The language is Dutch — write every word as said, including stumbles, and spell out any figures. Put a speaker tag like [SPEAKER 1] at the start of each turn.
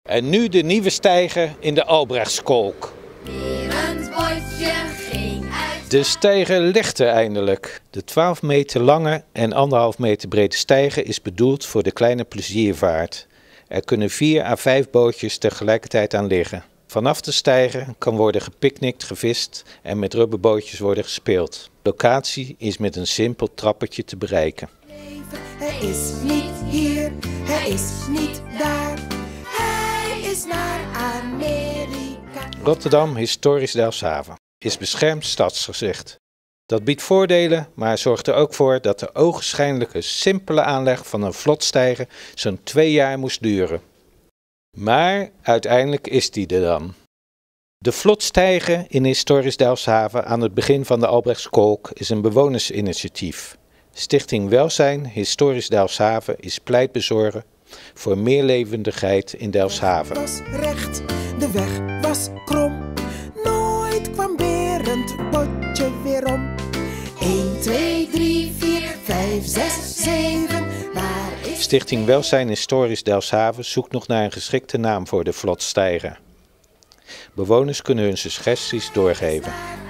[SPEAKER 1] En nu de nieuwe steiger in de Albrechtskolk. De steiger ligt er eindelijk. De twaalf meter lange en anderhalf meter brede steiger is bedoeld voor de kleine pleziervaart. Er kunnen vier à vijf bootjes tegelijkertijd aan liggen. Vanaf de steiger kan worden gepicnict, gevist en met rubberbootjes worden gespeeld. De locatie is met een simpel trappetje te bereiken.
[SPEAKER 2] Hij is niet hier, hij is niet daar, hij is naar Amerika.
[SPEAKER 1] Rotterdam Historisch Delfshaven is beschermd stadsgezicht. Dat biedt voordelen, maar zorgt er ook voor dat de ogenschijnlijke simpele aanleg van een vlotsteiger zo'n twee jaar moest duren. Maar uiteindelijk is die er dan. De vlotsteiger in Historisch Delfshaven aan het begin van de Albrechtskolk is een bewonersinitiatief. Stichting Welzijn Historisch Delfshaven is pleitbezorger voor meer levendigheid in Delfshaven.
[SPEAKER 2] De weg was recht, de weg was krom. Nooit kwam Berend Botje weer om. één, twee, drie, vier, vijf, zes, zeven. Waar is
[SPEAKER 1] Stichting Welzijn Historisch Delfshaven zoekt nog naar een geschikte naam voor de vlotsteiger. Bewoners kunnen hun suggesties doorgeven.